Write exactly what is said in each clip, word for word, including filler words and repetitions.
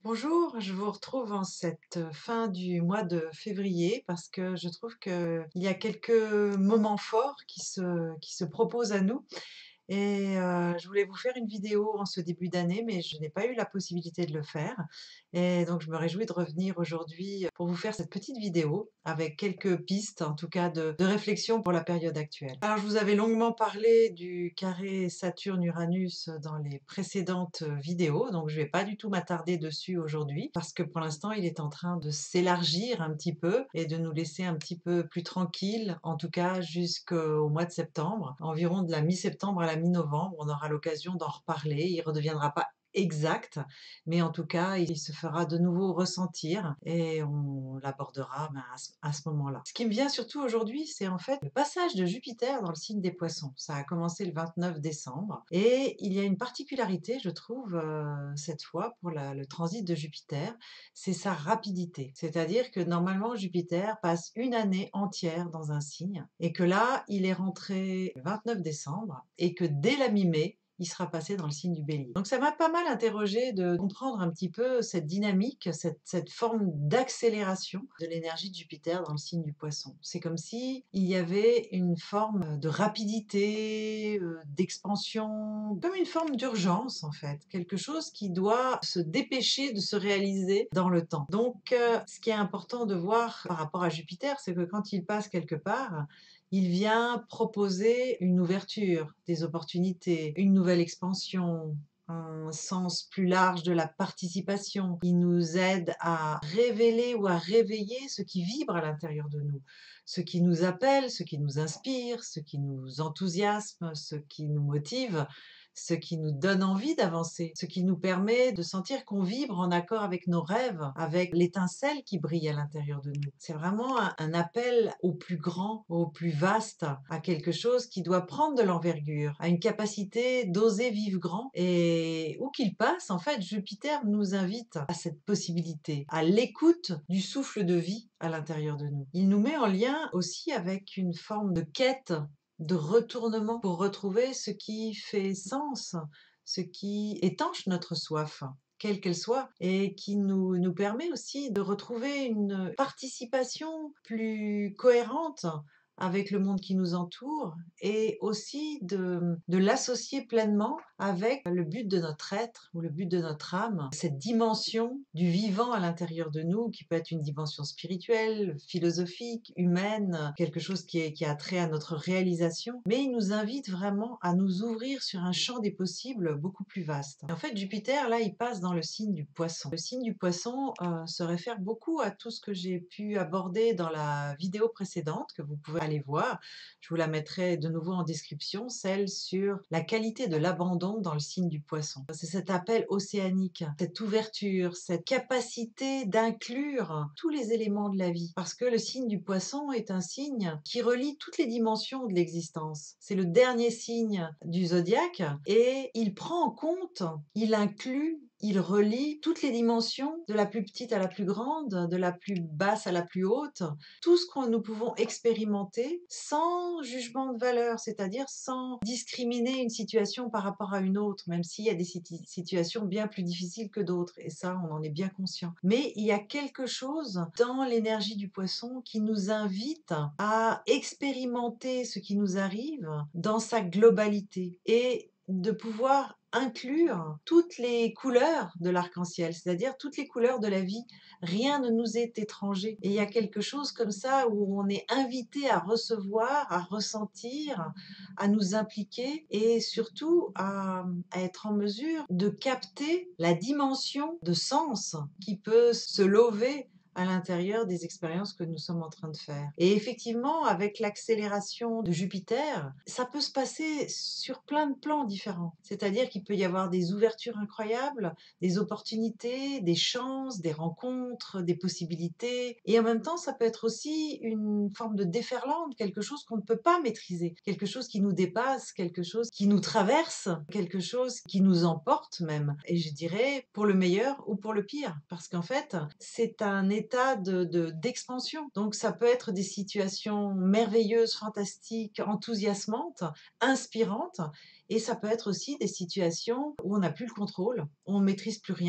Bonjour, je vous retrouve en cette fin du mois de février parce que je trouve qu'il y a quelques moments forts qui se, qui se proposent à nous. Et heu, je voulais vous faire une vidéo en ce début d'année, mais je n'ai pas eu la possibilité de le faire. Et donc je me réjouis de revenir aujourd'hui pour vous faire cette petite vidéo avec quelques pistes, en tout cas de de réflexion pour la période actuelle. Alors je vous avais longuement parlé du carré Saturne-Uranus dans les précédentes vidéos, donc je ne vais pas du tout m'attarder dessus aujourd'hui parce que pour l'instant il est en train de s'élargir un petit peu et de nous laisser un petit peu plus tranquilles, en tout cas jusqu'au mois de septembre, environ de la mi-septembre à la mi-novembre. On aura l'occasion d'en reparler. Il ne redeviendra pas exact, mais en tout cas, il se fera de nouveau ressentir et on l'abordera ben, à ce, à ce moment-là. Ce qui me vient surtout aujourd'hui, c'est en fait le passage de Jupiter dans le signe des Poissons. Ça a commencé le vingt-neuf décembre et il y a une particularité, je trouve, euh, cette fois pour la- le transit de Jupiter, c'est sa rapidité. C'est-à-dire que normalement, Jupiter passe une année entière dans un signe et que là, il est rentré le vingt-neuf décembre et que dès la mi-mai, il sera passé dans le signe du Bélier. Donc ça m'a pas mal interrogée de comprendre un petit peu cette dynamique, cette, cette forme d'accélération de l'énergie de Jupiter dans le signe du Poisson. C'est comme si il y avait une forme de rapidité, euh, d'expansion, comme une forme d'urgence en fait, quelque chose qui doit se dépêcher de se réaliser dans le temps. Donc euh, ce qui est important de voir par rapport à Jupiter, c'est que quand il passe quelque part, il vient proposer une ouverture, des opportunités, une nouvelle expansion, un sens plus large de la participation. Il nous aide à révéler ou à réveiller ce qui vibre à l'intérieur de nous, ce qui nous appelle, ce qui nous inspire, ce qui nous enthousiasme, ce qui nous motive, ce qui nous donne envie d'avancer, ce qui nous permet de sentir qu'on vibre en accord avec nos rêves, avec l'étincelle qui brille à l'intérieur de nous. C'est vraiment un, un appel au plus grand, au plus vaste, à quelque chose qui doit prendre de l'envergure, à une capacité d'oser vivre grand. Et où qu'il passe, en fait, Jupiter nous invite à cette possibilité, à l'écoute du souffle de vie à l'intérieur de nous. Il nous met en lien aussi avec une forme de quête, de retournement pour retrouver ce qui fait sens, ce qui étanche notre soif, quelle qu'elle soit, et qui nous, nous permet aussi de retrouver une participation plus cohérente avec le monde qui nous entoure et aussi de, de l'associer pleinement avec le but de notre être ou le but de notre âme, cette dimension du vivant à l'intérieur de nous qui peut être une dimension spirituelle, philosophique, humaine, quelque chose qui, est, qui a trait à notre réalisation, mais il nous invite vraiment à nous ouvrir sur un champ des possibles beaucoup plus vaste. Et en fait, Jupiter, là, il passe dans le signe du Poisson. Le signe du Poisson euh, se réfère beaucoup à tout ce que j'ai pu aborder dans la vidéo précédente que vous pouvez aller voir. Je vous la mettrai de nouveau en description, celle sur la qualité de l'abandon dans le signe du Poisson. C'est cet appel océanique, cette ouverture, cette capacité d'inclure tous les éléments de la vie. Parce que le signe du Poisson est un signe qui relie toutes les dimensions de l'existence. C'est le dernier signe du zodiaque et il prend en compte, il inclut, il relie toutes les dimensions, de la plus petite à la plus grande, de la plus basse à la plus haute, tout ce que nous pouvons expérimenter sans jugement de valeur, c'est-à-dire sans discriminer une situation par rapport à une autre, même s'il y a des situ- situations bien plus difficiles que d'autres, et ça, on en est bien conscient. Mais il y a quelque chose dans l'énergie du Poisson qui nous invite à expérimenter ce qui nous arrive dans sa globalité et de pouvoir inclure toutes les couleurs de l'arc-en-ciel, c'est-à-dire toutes les couleurs de la vie. Rien ne nous est étranger. Et il y a quelque chose comme ça où on est invité à recevoir, à ressentir, à nous impliquer et surtout à, à être en mesure de capter la dimension de sens qui peut se lever à l'intérieur des expériences que nous sommes en train de faire. Et effectivement, avec l'accélération de Jupiter, ça peut se passer sur plein de plans différents. C'est-à-dire qu'il peut y avoir des ouvertures incroyables, des opportunités, des chances, des rencontres, des possibilités. Et en même temps, ça peut être aussi une forme de déferlante, quelque chose qu'on ne peut pas maîtriser, quelque chose qui nous dépasse, quelque chose qui nous traverse, quelque chose qui nous emporte même. Et je dirais pour le meilleur ou pour le pire. Parce qu'en fait, c'est un état de, de- d'expansion. Donc ça peut être des situations merveilleuses, fantastiques, enthousiasmantes, inspirantes. Et ça peut être aussi des situations où on n'a plus le contrôle, on ne maîtrise plus rien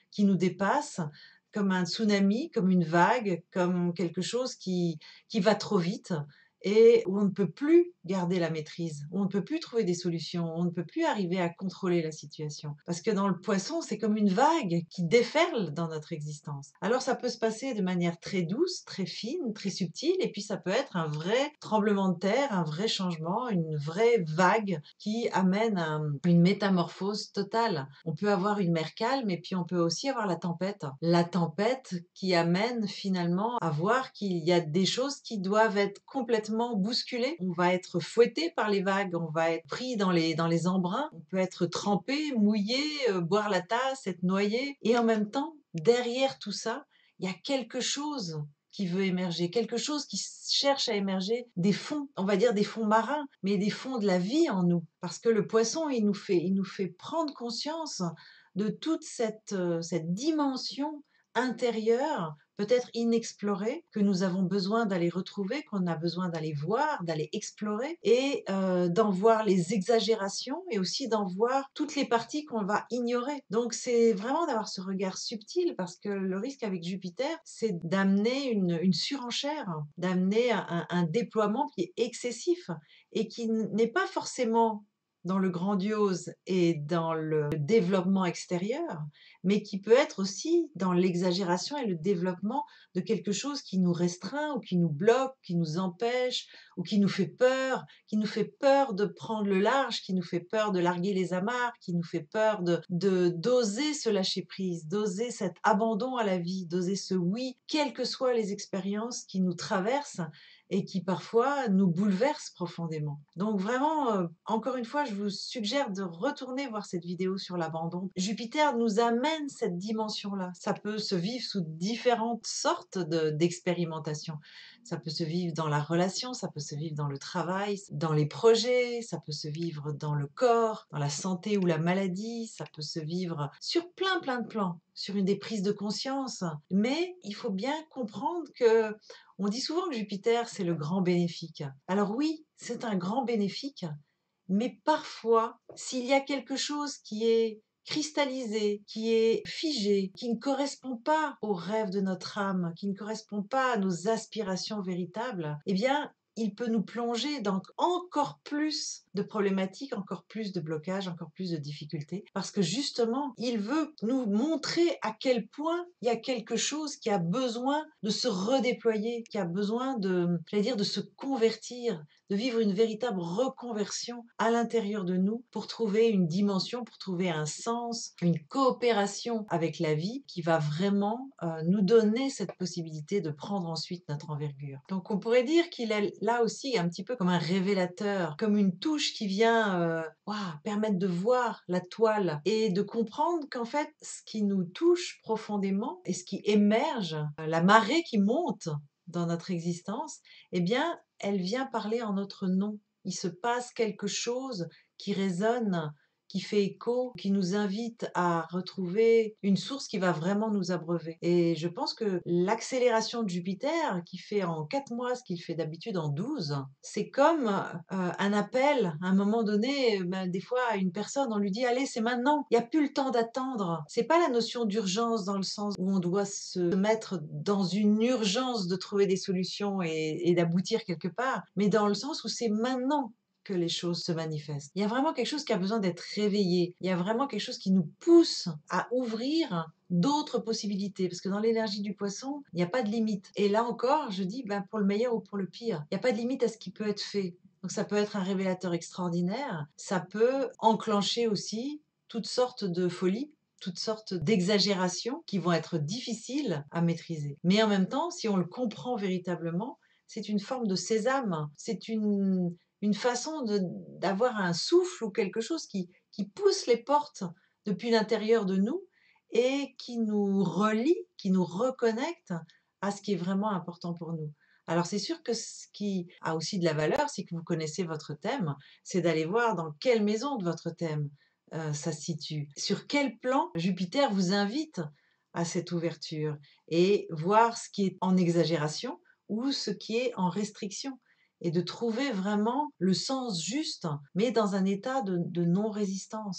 qui nous dépasse, comme un tsunami, comme une vague, comme quelque chose qui qui va trop vite et où on ne peut plus garder la maîtrise, où on ne peut plus trouver des solutions, on ne peut plus arriver à contrôler la situation. Parce que dans le poisson, c'est comme une vague qui déferle dans notre existence. Alors ça peut se passer de manière très douce, très fine, très subtile, et puis ça peut être un vrai tremblement de terre, un vrai changement, une vraie vague qui amène un- une métamorphose totale. On peut avoir une mer calme, et puis on peut aussi avoir la tempête. La tempête qui amène finalement à voir qu'il y a des choses qui doivent être complètement bousculées. On va être fouetté par les vagues, on va être pris dans les, dans les embruns, on peut être trempé, mouillé, euh, boire la tasse, être noyé. Et en même temps, derrière tout ça, il y a quelque chose qui veut émerger, quelque chose qui cherche à émerger des fonds, on va dire des fonds marins, mais des fonds de la vie en nous. Parce que le poisson, il nous fait, il nous fait prendre conscience de toute cette, euh, cette dimension intérieure, peut-être inexplorée, que nous avons besoin d'aller retrouver, qu'on a besoin d'aller voir, d'aller explorer, et euh, d'en voir les exagérations et aussi d'en voir toutes les parties qu'on va ignorer. Donc c'est vraiment d'avoir ce regard subtil, parce que le risque avec Jupiter, c'est d'amener une, une surenchère, d'amener un, un- un déploiement qui est excessif et qui n'est pas forcément dans le grandiose et dans le développement extérieur, mais qui peut être aussi dans l'exagération et le développement de quelque chose qui nous restreint ou qui nous bloque, qui nous empêche ou qui nous fait peur, qui nous fait peur de prendre le large, qui nous fait peur de larguer les amarres, qui nous fait peur de de d'oser se lâcher prise, d'oser cet abandon à la vie, d'oser ce oui, quelles que soient les expériences qui nous traversent et qui parfois nous bouleversent profondément. Donc vraiment, euh, encore une fois, je vous suggère de retourner voir cette vidéo sur l'abandon. Jupiter nous amène cette dimension-là. Ça peut se vivre sous différentes sortes de- d'expérimentations. Ça peut se vivre dans la relation, ça peut se vivre dans le travail, dans les projets, ça peut se vivre dans le corps, dans la santé ou la maladie, ça peut se vivre sur plein plein de plans, sur une des prises de conscience. Mais il faut bien comprendre que on dit souvent que Jupiter, c'est le grand bénéfique. Alors oui, c'est un grand bénéfique, mais parfois, s'il y a quelque chose qui est cristallisé, qui est figé, qui ne correspond pas aux rêves de notre âme, qui ne correspond pas à nos aspirations véritables, eh bien, il peut nous plonger dans encore plus de problématiques, encore plus de blocages, encore plus de difficultés, parce que justement, il veut nous montrer à quel point il y a quelque chose qui a besoin de se redéployer, qui a besoin de, j'allais dire, de se convertir, de vivre une véritable reconversion à l'intérieur de nous pour trouver une dimension, pour trouver un sens, une coopération avec la vie qui va vraiment euh, nous donner cette possibilité de prendre ensuite notre envergure. Donc on pourrait dire qu'il est là aussi un petit peu comme un révélateur, comme une touche qui vient euh, ouah, permettre de voir la toile et de comprendre qu'en fait ce qui nous touche profondément et ce qui émerge, euh, la marée qui monte dans notre existence, eh bien, elle vient parler en notre nom. Il se passe quelque chose qui résonne, qui fait écho, qui nous invite à retrouver une source qui va vraiment nous abreuver. Et je pense que l'accélération de Jupiter, qui fait en quatre mois ce qu'il fait d'habitude en douze, c'est comme euh, un appel. À un moment donné, ben, des fois, à une personne, on lui dit, allez, c'est maintenant. Il n'y a plus le temps d'attendre. C'est pas la notion d'urgence dans le sens où on doit se mettre dans une urgence de trouver des solutions et, et d'aboutir quelque part, mais dans le sens où c'est maintenant que les choses se manifestent. Il y a vraiment quelque chose qui a besoin d'être réveillé. Il y a vraiment quelque chose qui nous pousse à ouvrir d'autres possibilités. Parce que dans l'énergie du poisson, il n'y a pas de limite. Et là encore, je dis, ben, pour le meilleur ou pour le pire, il n'y a pas de limite à ce qui peut être fait. Donc ça peut être un révélateur extraordinaire. Ça peut enclencher aussi toutes sortes de folies, toutes sortes d'exagérations qui vont être difficiles à maîtriser. Mais en même temps, si on le comprend véritablement, c'est une forme de sésame. C'est une une façon de d'avoir un souffle ou quelque chose qui qui pousse les portes depuis l'intérieur de nous et qui nous relie, qui nous reconnecte à ce qui est vraiment important pour nous. Alors c'est sûr que ce qui a aussi de la valeur, c'est que vous connaissez votre thème, c'est d'aller voir dans quelle maison de votre thème, heu, ça se situe. Sur quel plan Jupiter vous invite à cette ouverture et voir ce qui est en exagération ou ce qui est en restriction et de trouver vraiment le sens juste, mais dans un état de, de non-résistance.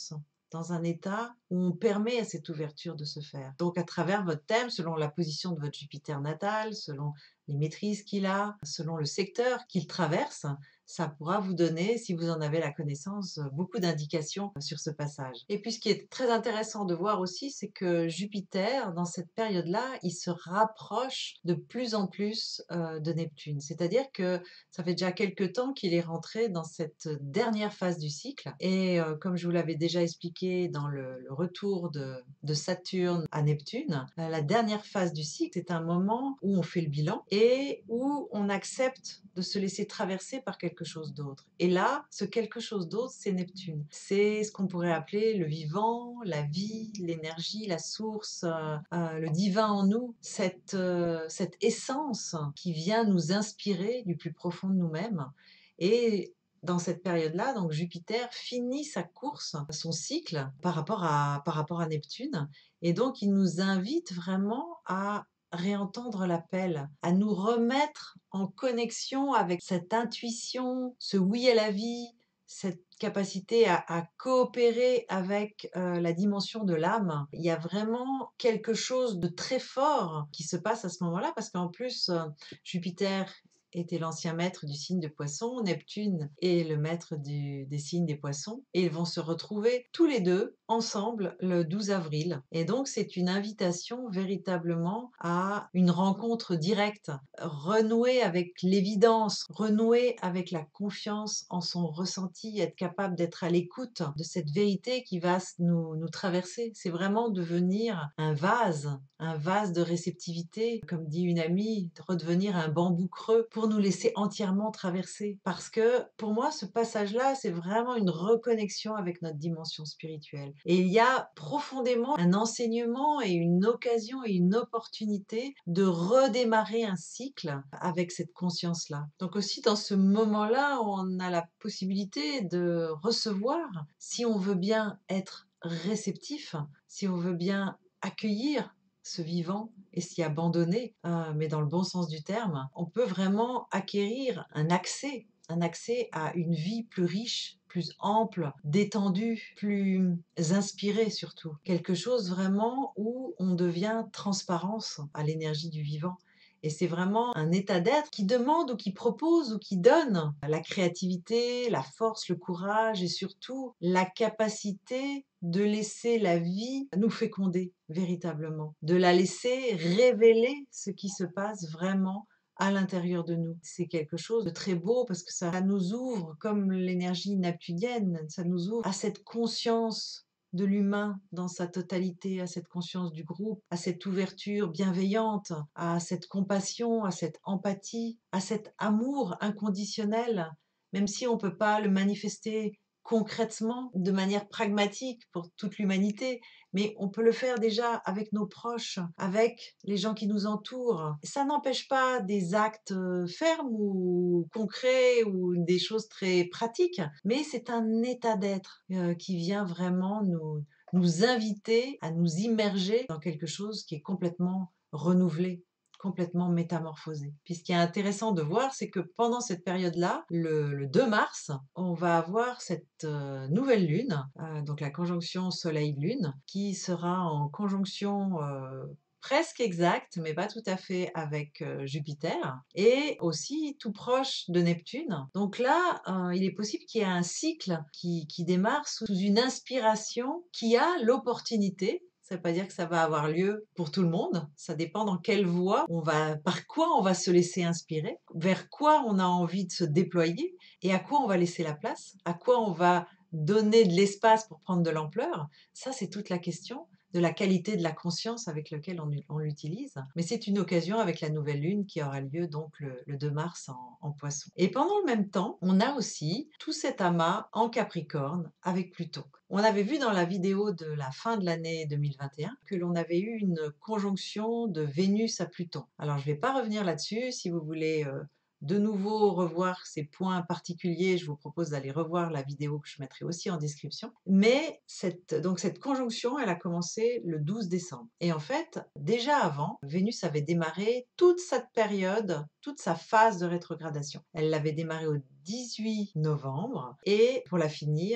dans un état où on permet à cette ouverture de se faire. Donc à travers votre thème, selon la position de votre Jupiter natal, selon les maîtrises qu'il a, selon le secteur qu'il traverse, ça pourra vous donner, si vous en avez la connaissance, beaucoup d'indications sur ce passage. Et puis ce qui est très intéressant de voir aussi, c'est que Jupiter, dans cette période-là, il se rapproche de plus en plus euh, de Neptune. C'est-à-dire que ça fait déjà quelques temps qu'il est rentré dans cette dernière phase du cycle. Et euh, comme je vous l'avais déjà expliqué dans le, le retour de, de Saturne à Neptune, euh, la dernière phase du cycle, c'est un moment où on fait le bilan et où on accepte de se laisser traverser par quelque chose d'autre. Et là, ce quelque chose d'autre, c'est Neptune. C'est ce qu'on pourrait appeler le vivant, la vie, l'énergie, la source, euh, euh, le divin en nous, cette, euh, cette essence qui vient nous inspirer du plus profond de nous-mêmes. Et dans cette période-là, donc Jupiter finit sa course, son cycle par rapport à, par rapport à Neptune. Et donc, il nous invite vraiment à réentendre l'appel, à nous remettre en connexion avec cette intuition, ce oui à la vie, cette capacité à, à coopérer avec euh, la dimension de l'âme. Il y a vraiment quelque chose de très fort qui se passe à ce moment-là, parce qu'en plus, euh, Jupiter était l'ancien maître du signe de Poisson, Neptune est le maître du- des signes des Poissons, et ils vont se retrouver tous les deux ensemble le douze avril. Et donc c'est une invitation véritablement à une rencontre directe, renouer avec l'évidence, renouer avec la confiance en son ressenti, être capable d'être à l'écoute de cette vérité qui va nous, nous traverser. C'est vraiment devenir un vase, un vase de réceptivité, comme dit une amie, de redevenir un bambou creux pour nous laisser entièrement traverser. Parce que pour moi, ce passage-là, c'est vraiment une reconnexion avec notre dimension spirituelle. Et il y a profondément un enseignement et une occasion et une opportunité de redémarrer un cycle avec cette conscience-là. Donc aussi, dans ce moment-là, on a la possibilité de recevoir, si on veut bien être réceptif, si on veut bien accueillir ce vivant et s'y abandonner, euh, mais dans le bon sens du terme, on peut vraiment acquérir un accès, un accès à une vie plus riche, plus ample, détendue, plus inspirée surtout. Quelque chose vraiment où on devient transparence à l'énergie du vivant. Et c'est vraiment un état d'être qui demande ou qui propose ou qui donne la créativité, la force, le courage et surtout la capacité de laisser la vie nous féconder véritablement, de la laisser révéler ce qui se passe vraiment à l'intérieur de nous. C'est quelque chose de très beau parce que ça nous ouvre, comme l'énergie neptunienne, ça nous ouvre à cette conscience de l'humain dans sa totalité, à cette conscience du groupe, à cette ouverture bienveillante, à cette compassion, à cette empathie, à cet amour inconditionnel, même si on ne peut pas le manifester concrètement, de manière pragmatique pour toute l'humanité, mais on peut le faire déjà avec nos proches, avec les gens qui nous entourent. Ça n'empêche pas des actes euh, fermes ou concrets ou des choses très pratiques, mais c'est un état d'être euh, qui vient vraiment nous, nous inviter à nous immerger dans quelque chose qui est complètement renouvelé, complètement métamorphosé. Puis ce qui est intéressant de voir, c'est que pendant cette période-là, le, le deux mars, on va avoir cette euh, nouvelle lune, euh, donc la conjonction Soleil-Lune, qui sera en conjonction euh, presque exacte, mais pas tout à fait avec euh, Jupiter, et aussi tout proche de Neptune. Donc là, euh, il est possible qu'il y ait un cycle qui, qui démarre sous une inspiration qui a l'opportunité. Ça ne veut pas dire que ça va avoir lieu pour tout le monde. Ça dépend dans quelle voie on va, par quoi on va se laisser inspirer, vers quoi on a envie de se déployer et à quoi on va laisser la place, à quoi on va donner de l'espace pour prendre de l'ampleur. Ça, c'est toute la question de la qualité de la conscience avec laquelle on, on l'utilise. Mais c'est une occasion avec la nouvelle lune qui aura lieu donc le, le deux mars en, en Poisson. Et pendant le même temps, on a aussi tout cet amas en Capricorne avec Pluton. On avait vu dans la vidéo de la fin de l'année deux mille vingt et un que l'on avait eu une conjonction de Vénus à Pluton. Alors je ne vais pas revenir là-dessus. Si vous voulez euh, de nouveau revoir ces points particuliers, je vous propose d'aller revoir la vidéo que je mettrai aussi en description. Mais cette, donc cette conjonction, elle a commencé le douze décembre. Et en fait, déjà avant, Vénus avait démarré toute cette période, toute sa phase de rétrogradation. Elle l'avait démarré au dix-huit novembre et pour la finir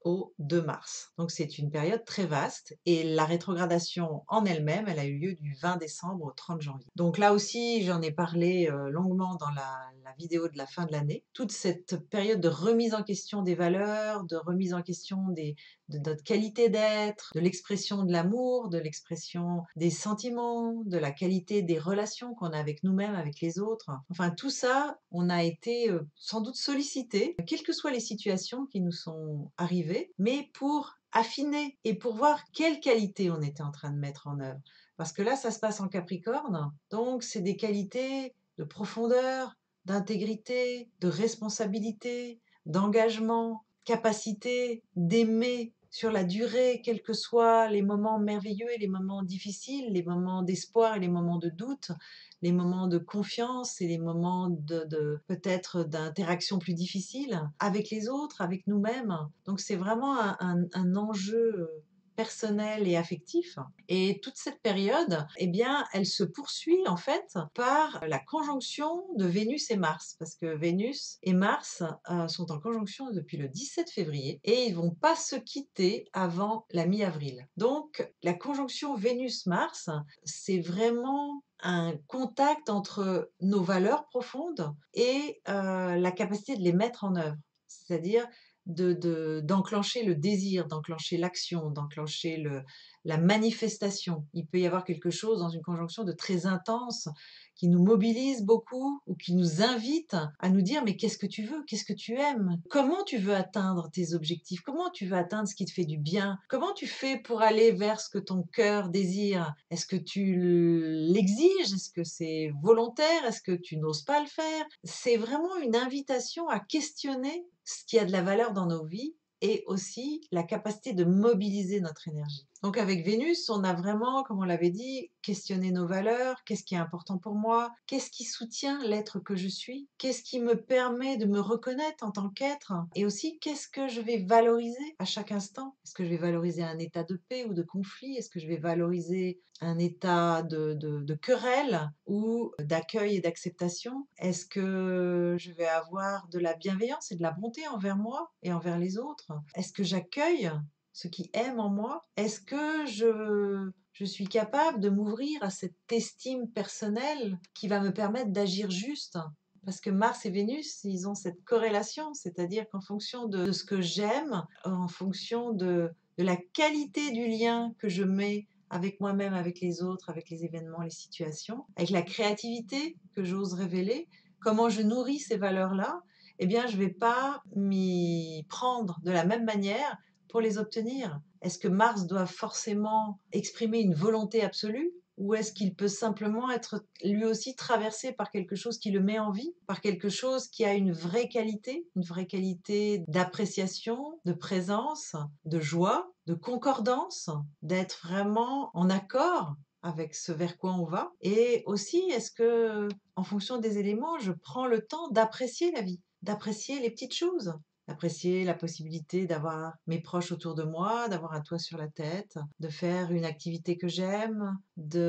au deux mars. Donc c'est une période très vaste et la rétrogradation en elle-même, elle a eu lieu du vingt décembre au trente janvier. Donc là aussi, j'en ai parlé euh, longuement dans la, la vidéo de la fin de l'année. Toute cette période de remise en question des valeurs, de remise en question des, de notre qualité d'être, de l'expression de l'amour, de l'expression des sentiments, de la qualité des relations qu'on a avec nous-mêmes, avec les autres. Enfin, tout ça, on a été euh, sans doute sollicité, quelles que soient les situations qui nous sont arrivées, mais pour affiner et pour voir quelles qualités on était en train de mettre en œuvre. Parce que là, ça se passe en Capricorne, donc c'est des qualités de profondeur, d'intégrité, de responsabilité, d'engagement, capacité d'aimer sur la durée, quels que soient les moments merveilleux et les moments difficiles, les moments d'espoir et les moments de doute, les moments de confiance et les moments de, de peut-être d'interaction plus difficiles avec les autres, avec nous-mêmes. Donc c'est vraiment un, un, un enjeu personnel et affectif. Et toute cette période, eh bien, elle se poursuit en fait par la conjonction de Vénus et Mars, parce que Vénus et Mars euh, sont en conjonction depuis le dix-sept février et ils vont pas se quitter avant la mi-avril. Donc, la conjonction Vénus-Mars, c'est vraiment un contact entre nos valeurs profondes et euh, la capacité de les mettre en œuvre. C'est-à-dire de, de, d'enclencher le désir, d'enclencher l'action, d'enclencher le, la manifestation. Il peut y avoir quelque chose dans une conjonction de très intense qui nous mobilise beaucoup ou qui nous invite à nous dire mais qu'est-ce que tu veux, qu'est-ce que tu aimes, comment tu veux atteindre tes objectifs, comment tu veux atteindre ce qui te fait du bien, comment tu fais pour aller vers ce que ton cœur désire, est-ce que tu l'exiges, est-ce que c'est volontaire, est-ce que tu n'oses pas le faire. C'est vraiment une invitation à questionner ce qui a de la valeur dans nos vies et aussi la capacité de mobiliser notre énergie. Donc avec Vénus, on a vraiment, comme on l'avait dit, questionné nos valeurs, qu'est-ce qui est important pour moi, qu'est-ce qui soutient l'être que je suis, qu'est-ce qui me permet de me reconnaître en tant qu'être, et aussi qu'est-ce que je vais valoriser à chaque instant. Est-ce que je vais valoriser un état de paix ou de conflit? Est-ce que je vais valoriser un état de, de, de querelle ou d'accueil et d'acceptation? Est-ce que je vais avoir de la bienveillance et de la bonté envers moi et envers les autres? Est-ce que j'accueille ce qui aime en moi? Est-ce que je, je suis capable de m'ouvrir à cette estime personnelle qui va me permettre d'agir juste? Parce que Mars et Vénus, ils ont cette corrélation, c'est-à-dire qu'en fonction de, de ce que j'aime, en fonction de, de la qualité du lien que je mets avec moi-même, avec les autres, avec les événements, les situations, avec la créativité que j'ose révéler, comment je nourris ces valeurs-là, eh bien, je ne vais pas m'y prendre de la même manière pour les obtenir. Est-ce que Mars doit forcément exprimer une volonté absolue ou est-ce qu'il peut simplement être lui aussi traversé par quelque chose qui le met en vie, par quelque chose qui a une vraie qualité, une vraie qualité d'appréciation, de présence, de joie, de concordance, d'être vraiment en accord avec ce vers quoi on va? Et aussi, est-ce que, en fonction des éléments, je prends le temps d'apprécier la vie, d'apprécier les petites choses, d'apprécier la possibilité d'avoir mes proches autour de moi, d'avoir un toit sur la tête, de faire une activité que j'aime,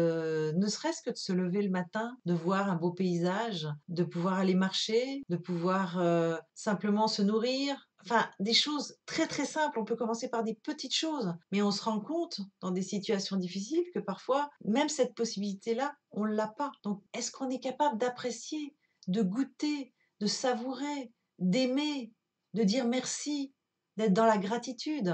de ne serait-ce que de se lever le matin, de voir un beau paysage, de pouvoir aller marcher, de pouvoir euh, simplement se nourrir. Enfin, des choses très très simples. On peut commencer par des petites choses, mais on se rend compte dans des situations difficiles que parfois, même cette possibilité-là, on ne l'a pas. Donc, est-ce qu'on est capable d'apprécier, de goûter, de savourer, d'aimer, de dire merci, d'être dans la gratitude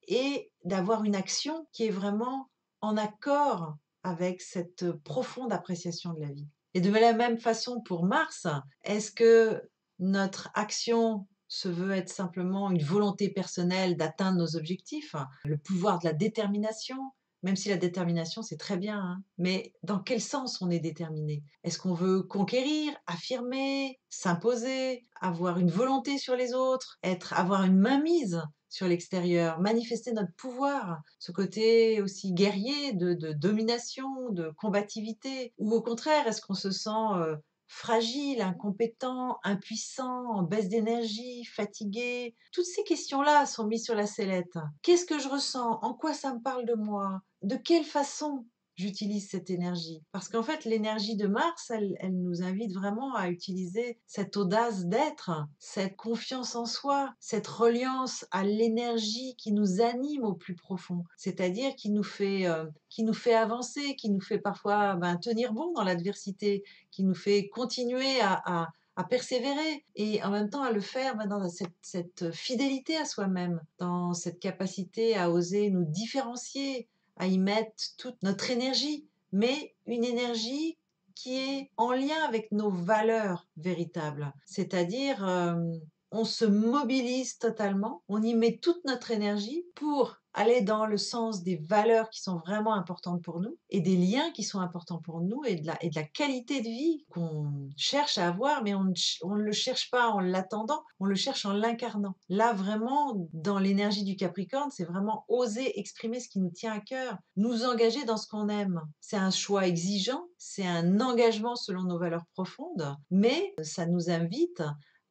et d'avoir une action qui est vraiment en accord avec cette profonde appréciation de la vie. Et de la même façon pour Mars, est-ce que notre action se veut être simplement une volonté personnelle d'atteindre nos objectifs, le pouvoir de la détermination, même si la détermination c'est très bien, hein, mais dans quel sens on est déterminé? Est-ce qu'on veut conquérir, affirmer, s'imposer, avoir une volonté sur les autres, être, avoir une mainmise sur l'extérieur, manifester notre pouvoir, ce côté aussi guerrier de, de domination, de combativité, ou au contraire, est-ce qu'on se sent euh, fragile, incompétent, impuissant, en baisse d'énergie, fatigué? Toutes ces questions-là sont mises sur la sellette. Qu'est-ce que je ressens? En quoi ça me parle de moi? De quelle façon j'utilise cette énergie? Parce qu'en fait, l'énergie de Mars, elle elle nous invite vraiment à utiliser cette audace d'être, cette confiance en soi, cette reliance à l'énergie qui nous anime au plus profond. C'est-à-dire qui nous fait, heu, qui nous fait avancer, qui nous fait parfois, ben, tenir bon dans l'adversité, qui nous fait continuer à à à persévérer et en même temps à le faire, ben, dans cette cette fidélité à soi-même, dans cette capacité à oser nous différencier, à y mettre toute notre énergie, mais une énergie qui est en lien avec nos valeurs véritables. C'est-à-dire, hem, on se mobilise totalement, on y met toute notre énergie pour aller dans le sens des valeurs qui sont vraiment importantes pour nous et des liens qui sont importants pour nous et de la et de la qualité de vie qu'on cherche à avoir, mais on ne ch on ne le cherche pas en l'attendant, on le cherche en l'incarnant. Là, vraiment, dans l'énergie du Capricorne, c'est vraiment oser exprimer ce qui nous tient à cœur, nous engager dans ce qu'on aime. C'est un choix exigeant, c'est un engagement selon nos valeurs profondes, mais ça nous invite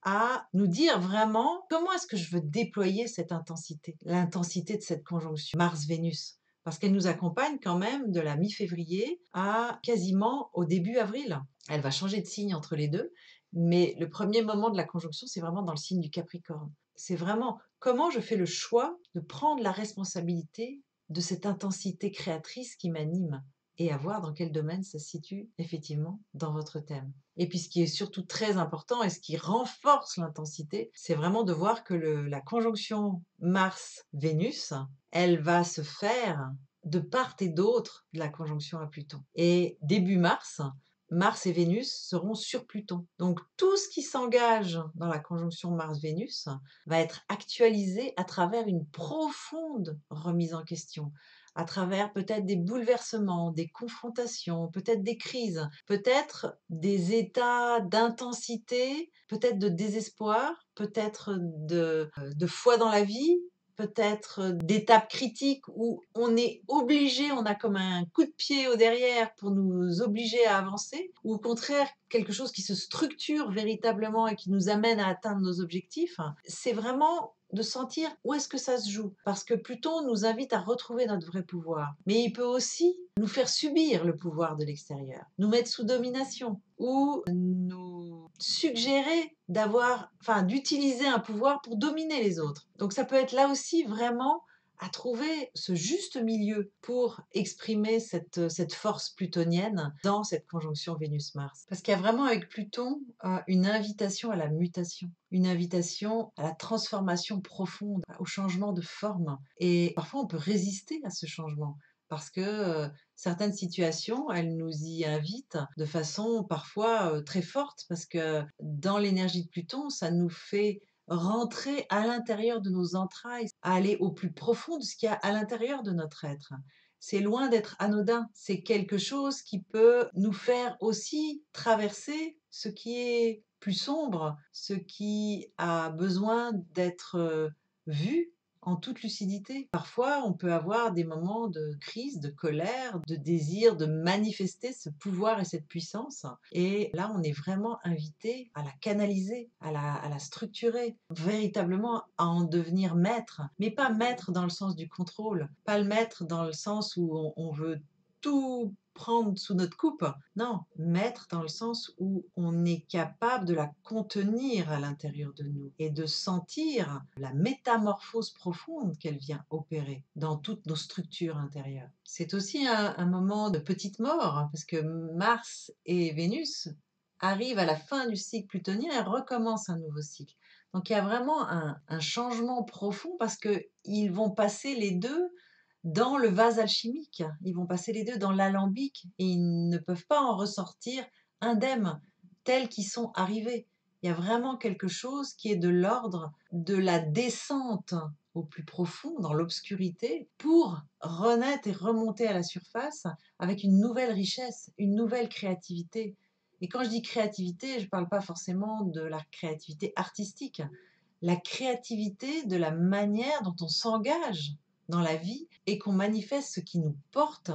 à nous dire vraiment comment est-ce que je veux déployer cette intensité, l'intensité de cette conjonction Mars-Vénus. Parce qu'elle nous accompagne quand même de la mi-février à quasiment au début avril. Elle va changer de signe entre les deux, mais le premier moment de la conjonction, c'est vraiment dans le signe du Capricorne. C'est vraiment comment je fais le choix de prendre la responsabilité de cette intensité créatrice qui m'anime et à voir dans quel domaine ça se situe effectivement dans votre thème. Et puis ce qui est surtout très important et ce qui renforce l'intensité, c'est vraiment de voir que le la conjonction Mars-Vénus, elle va se faire de part et d'autre de la conjonction à Pluton. Et début mars, Mars et Vénus seront sur Pluton. Donc tout ce qui s'engage dans la conjonction Mars-Vénus va être actualisé à travers une profonde remise en question, à travers peut-être des bouleversements, des confrontations, peut-être des crises, peut-être des états d'intensité, peut-être de désespoir, peut-être de, heu, de foi dans la vie, peut-être d'étapes critiques où on est obligé, on a comme un coup de pied au derrière pour nous obliger à avancer, ou au contraire quelque chose qui se structure véritablement et qui nous amène à atteindre nos objectifs. C'est vraiment de sentir où est-ce que ça se joue. Parce que Pluton nous invite à retrouver notre vrai pouvoir. Mais il peut aussi nous faire subir le pouvoir de l'extérieur, nous mettre sous domination ou nous suggérer d'avoir, enfin, d'utiliser un pouvoir pour dominer les autres. Donc ça peut être là aussi vraiment à trouver ce juste milieu pour exprimer cette, cette force plutonienne dans cette conjonction Vénus-Mars. Parce qu'il y a vraiment avec Pluton euh, une invitation à la mutation, une invitation à la transformation profonde, au changement de forme. Et parfois on peut résister à ce changement parce que euh, certaines situations, elles nous y invitent de façon parfois euh, très forte parce que dans l'énergie de Pluton, ça nous fait rentrer à l'intérieur de nos entrailles, à aller au plus profond de ce qu'il y a à l'intérieur de notre être. C'est loin d'être anodin, c'est quelque chose qui peut nous faire aussi traverser ce qui est plus sombre, ce qui a besoin d'être euh, vu en toute lucidité. Parfois, on peut avoir des moments de crise, de colère, de désir de manifester ce pouvoir et cette puissance. Et là, on est vraiment invité à la canaliser, à la, à la structurer, véritablement à en devenir maître. Mais pas maître dans le sens du contrôle, pas le maître dans le sens où on, on veut tout prendre sous notre coupe. Non, maître dans le sens où on est capable de la contenir à l'intérieur de nous et de sentir la métamorphose profonde qu'elle vient opérer dans toutes nos structures intérieures. C'est aussi un, un moment de petite mort, hein, parce que Mars et Vénus arrivent à la fin du cycle plutonien et recommencent un nouveau cycle. Donc il y a vraiment un, un changement profond parce qu'ils vont passer les deux dans le vase alchimique. Ils vont passer les deux dans l'alambic et ils ne peuvent pas en ressortir indemnes, tels qu'ils sont arrivés. Il y a vraiment quelque chose qui est de l'ordre de la descente au plus profond, dans l'obscurité, pour renaître et remonter à la surface avec une nouvelle richesse, une nouvelle créativité. Et quand je dis créativité, je ne parle pas forcément de la créativité artistique, la créativité de la manière dont on s'engage dans la vie et qu'on manifeste ce qui nous porte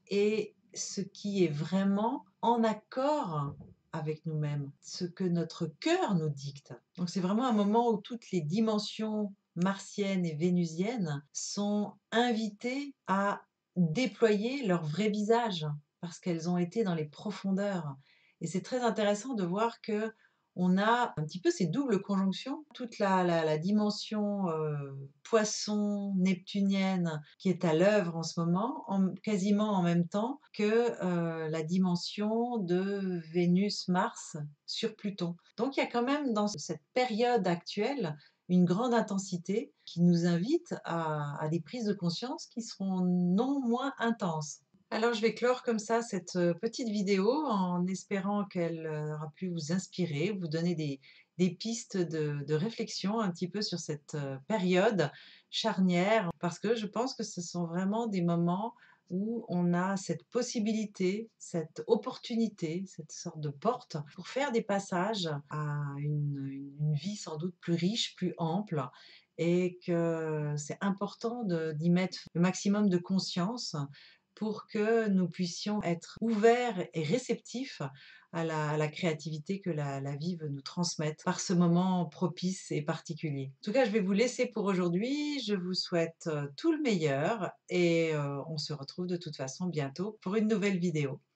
et ce qui est vraiment en accord avec nous-mêmes, ce que notre cœur nous dicte. Donc c'est vraiment un moment où toutes les dimensions martiennes et vénusiennes sont invitées à déployer leur vrai visage, parce qu'elles ont été dans les profondeurs. Et c'est très intéressant de voir que on a un petit peu ces doubles conjonctions, toute la la la dimension, heu, poisson neptunienne qui est à l'œuvre en ce moment, en quasiment en même temps que, heu, la dimension de Vénus-Mars sur Pluton. Donc il y a quand même dans cette période actuelle une grande intensité qui nous invite à à des prises de conscience qui seront non moins intenses. Alors je vais clore comme ça cette, heu, petite vidéo en espérant qu'elle, heu, aura pu vous inspirer, vous donner des des pistes de de réflexion un petit peu sur cette, heu, période charnière. Parce que je pense que ce sont vraiment des moments où on a cette possibilité, cette opportunité, cette sorte de porte pour faire des passages à une une une vie sans doute plus riche, plus ample et que c'est important de d'y mettre le maximum de conscience pour que nous puissions être ouverts et réceptifs à la à la créativité que la la vie veut nous transmettre par ce moment propice et particulier. En tout cas, je vais vous laisser pour aujourd'hui. Je vous souhaite, heu, tout le meilleur et heu, on se retrouve de toute façon bientôt pour une nouvelle vidéo.